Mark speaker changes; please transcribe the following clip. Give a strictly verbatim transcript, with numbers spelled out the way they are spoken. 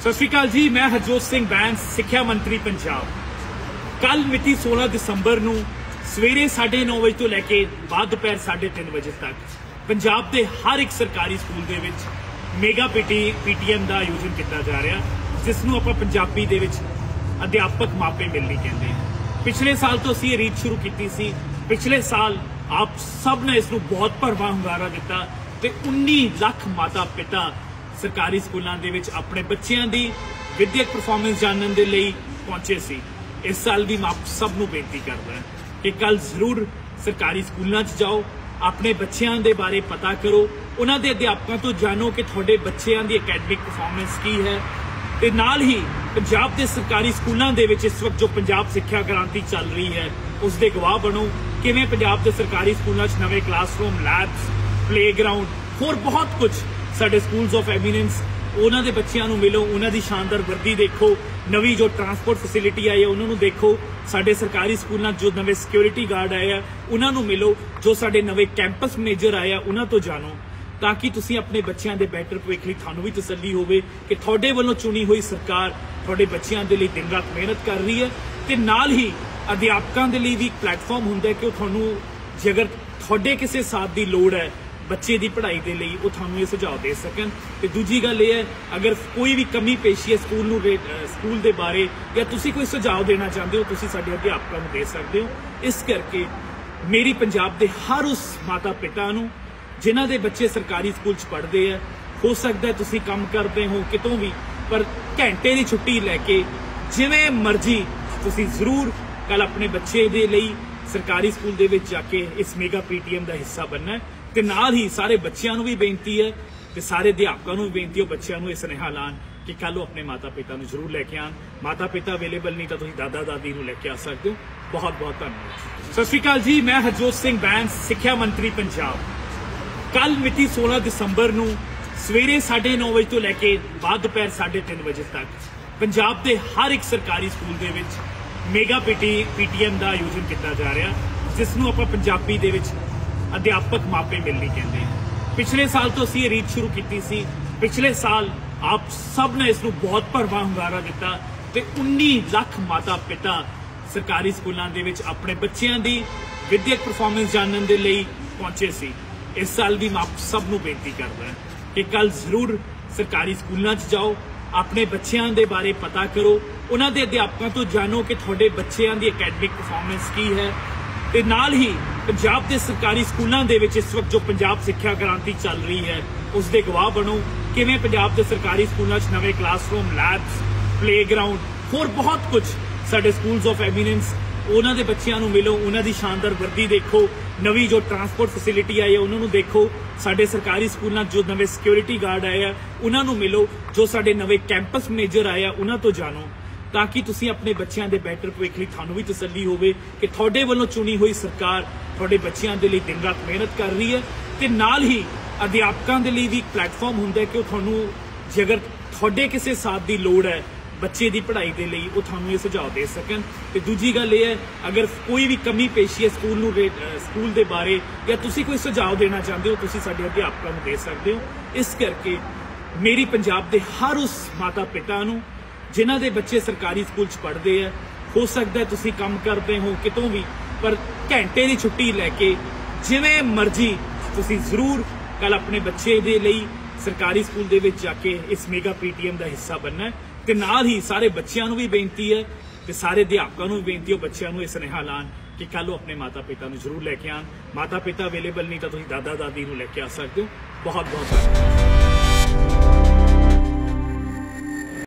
Speaker 1: सत श्री अकाल जी, मैं हरजोत सिंह बैंस, सिक्ख्या मंत्री पंजाब। कल मिति सोलह दिसंबर नूं सवेरे साढ़े नौ बजे तो लैके बाद दोपहर साढ़े तीन बजे तक पंजाब के हर एक सरकारी स्कूल दे विच मेगा पीटी पीटीएम का आयोजन किया जा रहा, जिसनों आपां पंजाबी दे विच अध्यापक मापे मिलनी कहते हैं। पिछले साल तो असीं रीत शुरू की सी। पिछले साल आप सब ने इसनों बहुत भरवा हुंगारा दिता ते उन्नीस लाख माता पिता सरकारी स्कूलों के विच अपने बच्चों की विद्यक परफॉर्मेंस जानने के लिए पहुंचे सी। इस साल भी मैं आप सब नूं बेनती करदा कि कल जरूर सरकारी स्कूलों जाओ, अपने बच्चों के बारे पता करो, उन्होंने अध्यापकों तो जानो कि थोड़े बच्चों की अकैडमिक परफॉर्मेंस की है। ते नाल ही पंजाब के सरकारी स्कूलों के विच इस वक्त जो पंजाब सिक्ख्या क्रांति चल रही है उसके गवाह बनो। किवें पंजाब के सरकारी स्कूलों नवे क्लासरूम, लैब्स, प्लेग्राउंड, होर बहुत कुछ साडे स्कूल्स ऑफ एमिनेंस, उन्होंने बच्चों को मिलो, उन्होंने शानदार वर्दी देखो, नवी जो ट्रांसपोर्ट फैसिलिटी आई है उन्होंने देखो, साडे सरकारी स्कूलों जो नवे सिक्योरिटी गार्ड आए हैं उन्होंने मिलो, जो साडे नवे कैंपस मैनेजर आए हैं उन्होंने तो जानो, ताकि तुसीं अपने बच्चों के बेहतर भविख लई तुहानूं भी तसल्ली होवे कि तुहाडे वल्लों चुनी हुई सरकार तुहाडे बच्चों के लिए दिन रात मेहनत कर रही है। ते नाल ही अध्यापकों के लिए भी एक प्लेटफॉर्म हुंदा है कि वो तुहानूं जे अगर तुहाडे किसी साथ की लोड़ है बच्चे की पढ़ाई के लिए वो थानू ये सुझाव दे सकन। ते दूजी गल ये है, अगर कोई भी कमी पेशी है स्कूल नूं स्कूल के बारे या तुसी कोई सुझाव देना चाहते हो तुसी साडे अध्यापकों को दे सकते हो। इस करके मेरी पंजाब के हर उस माता पिता नूं जिन्हां दे बच्चे सरकारी स्कूल च पढ़ते हैं, हो सकता है तुसी काम करते हो कितों भी, पर घंटे की छुट्टी लैके जिवें मर्जी तुसी जरूर कल अपने बच्चे दे लई सरकारी स्कूल दे विच जाके इस मेगा पीटीएम का हिस्सा बनना है। ते नाल ही सारे बच्चों को भी बेनती है ते सारे अध्यापकों को भी बेनती है बच्चों को यह सुनेहा लान कि कल वो अपने माता पिता को जरूर लैके आन। माता पिता अवेलेबल नहीं तो तुसीं दादा दादी को लैके आ सकते हो। बहुत बहुत धन्यवाद। सत श्री अकाल जी, मैं हरजोत सिंह बैंस, सिक्ख्या मंत्री पंजाब। कल मिति सोलह दिसंबर नूं सवेरे साढ़े नौ बजे तो लैके बाद दोपहर साढ़े तीन बजे तक पंजाब के हर एक सरकारी स्कूल दे विच मेगा पीटी पीटीएम का आयोजन किया जा रहा, जिसनों आपां पंजाबी दे विच अध्यापक मापे मिलनी कहते हैं। पिछले साल तो असीं रीत शुरू की सी। पिछले साल आप सब ने इसनों बहुत भरवा हुंगारा दिता ते उन्नीस लाख माता पिता सरकारी स्कूलों के विच अपने बच्चों की विद्यक परफॉर्मेंस जानने के लिए पहुंचे सी। इस साल भी मैं आप सब नूं बेनती करदा कि कल जरूर सरकारी स्कूलों जाओ, अपने बच्चों के बारे पता करो, उन्होंने अध्यापकों तो जानो कि थोड़े बच्चों की अकैडमिक परफॉर्मेंस की है। ते नाल ही पंजाब के सरकारी स्कूलों के विच इस वक्त जो पंजाब सिक्ख्या क्रांति चल रही है उसके गवाह बनो। किवें पंजाब के सरकारी स्कूलों नवे क्लासरूम, लैब्स, प्लेग्राउंड, होर बहुत कुछ साडे स्कूल्स ऑफ एमिनेंस, उन्होंने बच्चों को मिलो, उन्होंने शानदार वर्दी देखो, नवी जो ट्रांसपोर्ट फैसिलिटी आई है उन्होंने देखो, साडे सरकारी स्कूलों जो नवे सिक्योरिटी गार्ड आए हैं उन्होंने मिलो, जो साडे नवे कैंपस मैनेजर आए हैं उन्होंने तो जानो, ताकि तुसीं अपने बच्चों के बेहतर भविख लई तुहानूं भी तसल्ली होवे कि तुहाडे वल्लों चुनी हुई सरकार तुहाडे बच्चों के लिए दिन रात मेहनत कर रही है। ते नाल ही अध्यापकों के लिए भी एक प्लेटफॉर्म हुंदा है कि वो तुहानूं जे अगर तुहाडे किसी साथ की लोड़ है बच्चे की पढ़ाई के लिए वो थानू ये सुझाव दे सकन। ते दूजी गल ये है, अगर कोई भी कमी पेशी है स्कूल नूं स्कूल के बारे या तुसी कोई सुझाव देना चाहते हो तुसी साडे अध्यापकों को दे सकते हो। इस करके मेरी पंजाब के हर उस माता पिता नूं जिन्हां दे बच्चे सरकारी स्कूल च पढ़ते हैं, हो सकता है तुसी काम करते हो कितों भी, पर घंटे की छुट्टी लैके जिवें मर्जी तुसी जरूर कल अपने बच्चे दे लई सरकारी स्कूल दे विच जाके इस मेगा पीटीएम का हिस्सा बनना है। ते नाल ही सारे बच्चों को भी बेनती है ते सारे अध्यापकों को भी बेनती है बच्चों को यह सुनेहा लान कि कल वो अपने माता पिता को जरूर लैके आन। माता पिता अवेलेबल नहीं तो तुसीं दादा दादी को लैके आ सकते हो। बहुत बहुत धन्यवाद।